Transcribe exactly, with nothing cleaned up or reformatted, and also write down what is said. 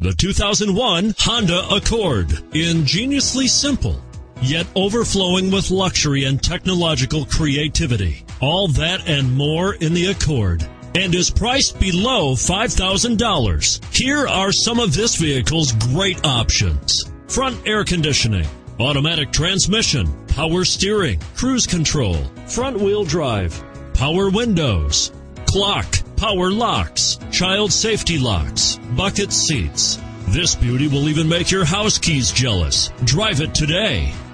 The two thousand one Honda Accord. Ingeniously simple, yet overflowing with luxury and technological creativity. All that and more in the Accord, and is priced below five thousand dollars. Here are some of this vehicle's great options: front air conditioning, automatic transmission, power steering, cruise control, front wheel drive, power windows, clock, power locks, child safety locks, bucket seats. This beauty will even make your house keys jealous. Drive it today.